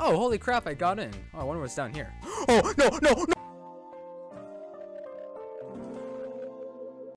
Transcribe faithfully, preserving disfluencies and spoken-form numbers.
Oh, holy crap, I got in. Oh, I wonder what's down here. Oh, no, no, no!